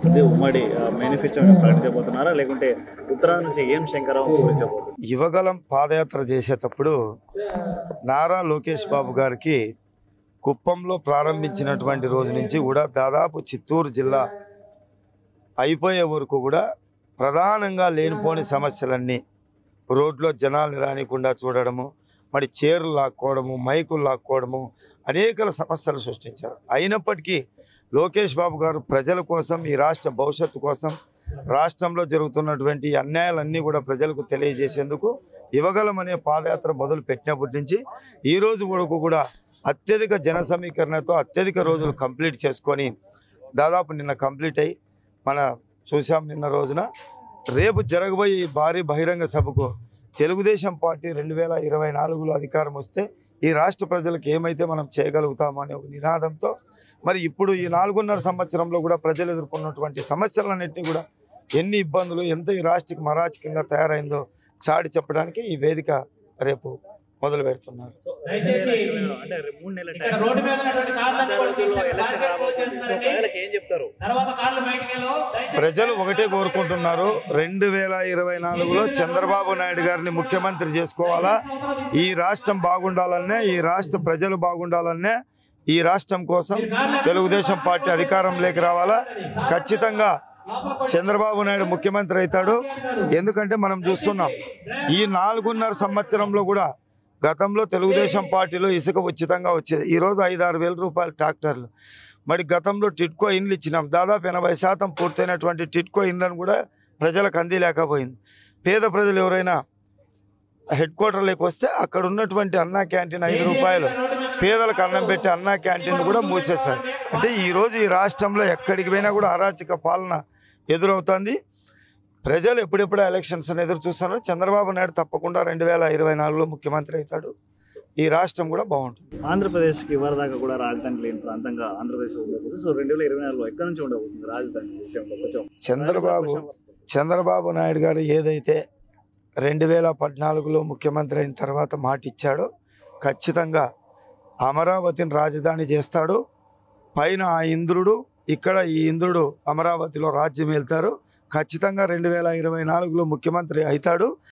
అదే ఉమ్మడి మేనిఫెస్టో ప్రకటించబోతున్నారా? లేకుంటే ఉత్తరాంధ్ర నుంచి ఏం శంకరరావు పూరించబోతున్నారు? యువగలం పాదయాత్ర చేసేటప్పుడు నారా లోకేష్ బాబు గారికి కుప్పంలో ప్రారంభించినటువంటి రోజు నుంచి కూడా దాదాపు చిత్తూరు జిల్లా అయిపోయే వరకు కూడా ప్రధానంగా లేనిపోని సమస్యలన్నీ రోడ్లో జనాల్ని రానికుండా చూడడము, మరి చీరలు లాక్కోవడము, మైకులు లాక్కోవడము, అనేక సమస్యలు సృష్టించారు. అయినప్పటికీ లోకేష్ బాబు గారు ప్రజల కోసం, ఈ రాష్ట్ర భవిష్యత్తు కోసం, రాష్ట్రంలో జరుగుతున్నటువంటి అన్యాయాలన్నీ కూడా ప్రజలకు తెలియజేసేందుకు యువగలం అనే పాదయాత్ర మొదలు పెట్టినప్పటి నుంచి ఈ రోజు వరకు కూడా అత్యధిక జన సమీకరణతో అత్యధిక రోజులు కంప్లీట్ చేసుకొని దాదాపు నిన్న కంప్లీట్ అయ్యి మన చూసాం. నిన్న రోజున రేపు జరగబోయే ఈ భారీ బహిరంగ సభకు తెలుగుదేశం పార్టీ 2024లో అధికారం వస్తే ఈ రాష్ట్ర ప్రజలకు ఏమైతే మనం చేయగలుగుతామో అనే ఒక నినాదంతో మరి ఇప్పుడు ఈ 4.5 సంవత్సరంలో కూడా ప్రజలు ఎదుర్కొన్నటువంటి సమస్యలన్నింటినీ కూడా ఎన్ని ఇబ్బందులు, ఎంత ఈ రాష్ట్రకి మరాచకంగా తయారైందో చాటి చెప్పడానికి ఈ వేదిక రేపు మొదలు పెడుతున్నారు. అంటే 3 నెలల ఏం చెప్తారు? ప్రజలు ఒకటే కోరుకుంటున్నారు, 2024లో చంద్రబాబు నాయుడు గారిని ముఖ్యమంత్రి చేసుకోవాలా, ఈ రాష్ట్రం బాగుండాలనే, ఈ రాష్ట్ర ప్రజలు బాగుండాలనే, ఈ రాష్ట్రం కోసం తెలుగుదేశం పార్టీ అధికారంలోకి రావాలా. ఖచ్చితంగా చంద్రబాబు నాయుడు ముఖ్యమంత్రి అవుతాడు. ఎందుకంటే మనం చూస్తున్నాం ఈ 4.5 సంవత్సరంలో కూడా గతంలో తెలుగుదేశం పార్టీలో ఇసుక ఉచితంగా వచ్చేది. ఈరోజు 5-6 వేల రూపాయలు ట్రాక్టర్లు. మరి గతంలో టిట్కో ఇండ్లు ఇచ్చినాం. దాదాపు 80% పూర్తయినటువంటి టిట్కో ఇండ్లను కూడా ప్రజలకు అందిలేకపోయింది. పేద ప్రజలు ఎవరైనా హెడ్ క్వార్టర్లోకి వస్తే అక్కడ ఉన్నటువంటి అన్నా క్యాంటీన్ 5 రూపాయలు పేదలకు అన్నం పెట్టి అన్నా క్యాంటీన్ కూడా మూసేశారు. అంటే ఈరోజు ఈ రాష్ట్రంలో ఎక్కడికి పోయినా కూడా అరాచక పాలన ఎదురవుతుంది. ప్రజలు ఎప్పుడెప్పుడు ఎలక్షన్స్ అని ఎదురు చూస్తున్నారు. చంద్రబాబు నాయుడు తప్పకుండా 2024లో ముఖ్యమంత్రి అవుతాడు. ఈ రాష్ట్రం కూడా బాగుంటుంది. ఆంధ్రప్రదేశ్కి ఇవరిదాకా కూడా రాజధాని లేని ప్రాంతంగా ఆంధ్రప్రదేశ్ ఉండబోతుంది. సో 2024లో ఎక్కడి నుంచి ఉండబోతుంది రాజధాని విషయంలో కొంచెం చంద్రబాబు నాయుడు గారు ఏదైతే 2014లో ముఖ్యమంత్రి అయిన తర్వాత మాట ఇచ్చాడో ఖచ్చితంగా అమరావతిని రాజధాని చేస్తాడు. పైన ఆ ఇంద్రుడు, ఇక్కడ ఈ ఇంద్రుడు అమరావతిలో రాజ్యం వెళ్తారు. ఖచ్చితంగా 2024లో ముఖ్యమంత్రి అవుతాడు.